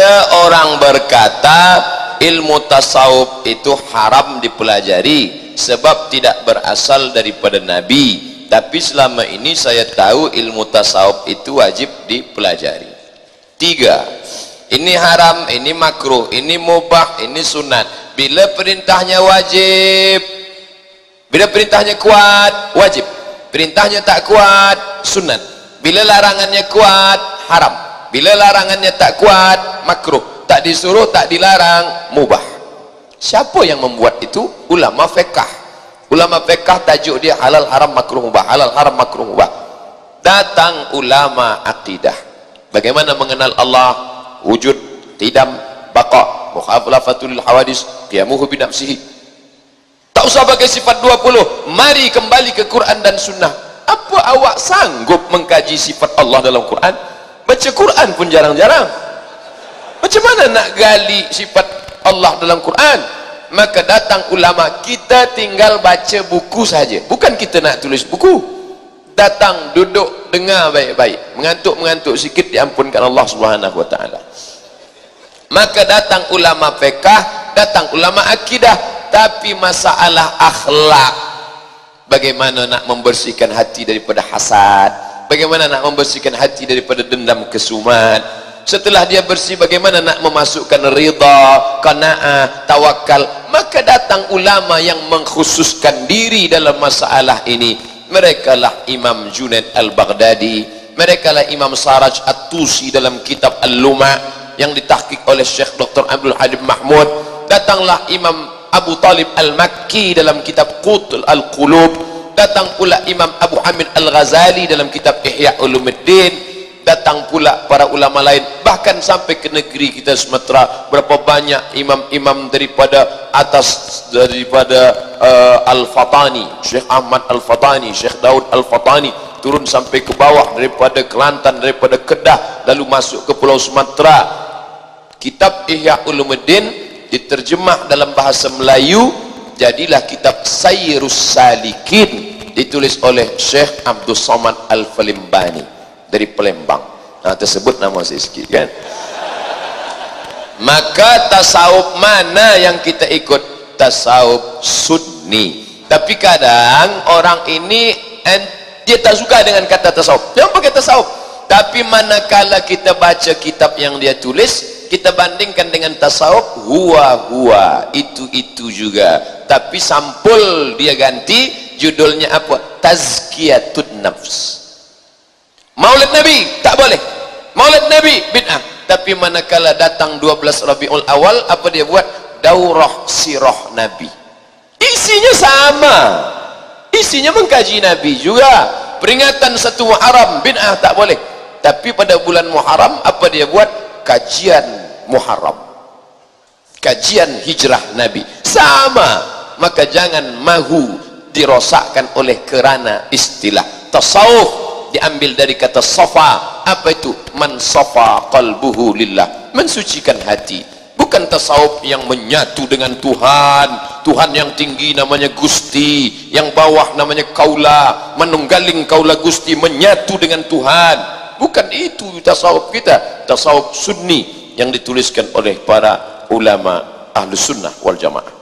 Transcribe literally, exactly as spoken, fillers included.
Ada orang berkata ilmu tasawuf itu haram dipelajari sebab tidak berasal daripada Nabi. Tapi selama ini saya tahu ilmu tasawuf itu wajib dipelajari. Tiga, ini haram, ini makruh, ini mubah, ini sunat. Bila perintahnya wajib, bila perintahnya kuat, wajib. Perintahnya tak kuat, sunat. Bila larangannya kuat, haram. Bila larangannya tak kuat, makruh. Tak disuruh, tak dilarang, mubah. Siapa yang membuat itu? Ulama fiqh. Ulama fiqh tajuk dia halal haram makruh mubah, halal haram makruh mubah. Datang ulama akidah. Bagaimana mengenal Allah? Wujud, qidam, baqa, mukhalafatul hawadis, qiyamuhu bi nafsihi. Tak usah pakai sifat dua puluh. Mari kembali ke Quran dan sunnah. Apa awak sanggup mengkaji sifat Allah dalam Quran? Baca Quran pun jarang-jarang. Macam mana nak gali sifat Allah dalam Quran? Maka datang ulama, kita tinggal baca buku saja. Bukan kita nak tulis buku. Datang, duduk, dengar baik-baik. Mengantuk-mengantuk sikit diampunkan Allah Subhanahu wa taala. Maka datang ulama fiqh, datang ulama akidah, tapi masalah akhlak. Bagaimana nak membersihkan hati daripada hasad? Bagaimana nak membersihkan hati daripada dendam kesumat? Setelah dia bersih, bagaimana nak memasukkan ridha, qanaah, tawakal? Maka datang ulama yang mengkhususkan diri dalam masalah ini. Mereka lah Imam Junaid Al-Baghdadi, mereka lah Imam Saraj At-Tusi dalam kitab Al-Luma' yang ditahqiq oleh Syekh Doktor Abdul Halim Mahmud. Datanglah Imam Abu Talib Al-Makki dalam kitab Qutul Al-Qulub. Datang pula Imam Abu Hamid Al-Ghazali dalam kitab Ihya Ulumuddin. Datang pula para ulama lain, bahkan sampai ke negeri kita Sumatera, berapa banyak imam-imam daripada atas, daripada uh, Al-Fatani, Syekh Ahmad Al-Fatani, Syekh Daud Al-Fatani, turun sampai ke bawah daripada Kelantan, daripada Kedah, lalu masuk ke Pulau Sumatera. Kitab Ihya Ulumuddin diterjemah dalam bahasa Melayu, jadilah kitab Sayyirus Salikin, ditulis oleh Syekh Abdul Somad Al-Falimbani dari Palembang. Nah, tersebut nama saya sikit kan. Maka tasawuf mana yang kita ikut? Tasawuf sunni. Tapi kadang orang ini and, dia tak suka dengan kata tasawuf, jangan pakai tasawuf. Tapi manakala kita baca kitab yang dia tulis, kita bandingkan dengan tasawuf, huwa huwa, itu itu juga, tapi sampul dia ganti, judulnya apa? Tazkiyatun nafs. Maulid Nabi tak boleh, Maulid Nabi bid'ah. Tapi manakala datang dua belas Rabiul Awal, apa dia buat? Daurah sirah Nabi. Isinya sama, isinya mengkaji Nabi juga. Peringatan satu Muharram, bid'ah tak boleh. Tapi pada bulan Muharram, apa dia buat? Kajian Muharram, kajian hijrah Nabi, sama. Maka jangan mahu dirosakkan oleh kerana istilah tasawuf diambil dari kata safa. Apa itu? Man safa qalbuhu lillah, mensucikan hati. Bukan tasawuf yang menyatu dengan Tuhan. Tuhan yang tinggi namanya Gusti, yang bawah namanya Kaula, menunggaling Kaula Gusti, menyatu dengan Tuhan. Bukan itu tasawuf kita. Tasawuf sunni yang dituliskan oleh para ulama Ahlus Sunnah wal Jamaah.